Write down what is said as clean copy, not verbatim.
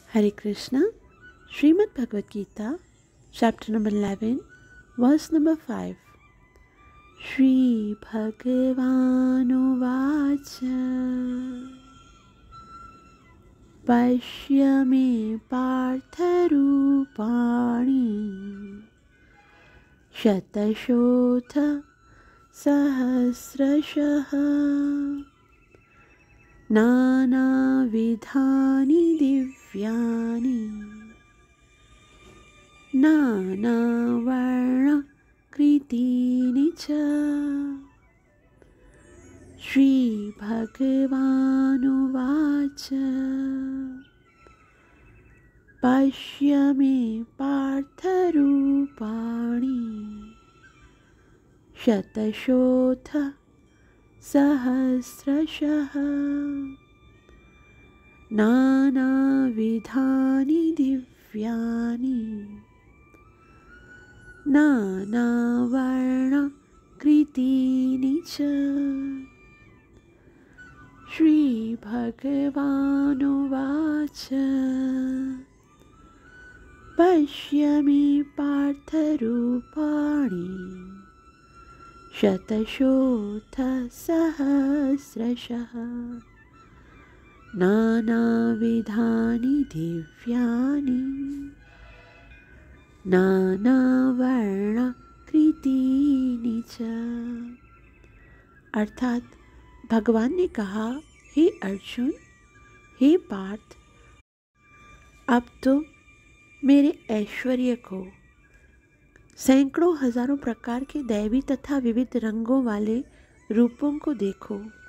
Hare Krishna, Srimad Bhagavad Gita, chapter number 11, verse number 5. Shri Bhagavanu Vacha Pashyame Partharupani Shatashotha Sahasrashaha Nana Vidhani Divyani Nana Varna Kritini Cha Shri Bhagavanu Vacha Pashyame Partharupani Shatashotha Sahasrashaha Nana Vidhani Divyani Nana Varna Kritini Cha Shri Bhagavanu Vacha Pashyami Partharupani Shatashotha Sahasrashaha Nana Vidhani Divyani Nana Varna Kritini Cha। अर्थात भगवान ने कहा, हे अर्जुन, हे पार्थ, अब तो मेरे ऐश्वर्य को, सैकड़ों हजारों प्रकार के दैवी तथा विविध रंगों वाले रूपों को देखो।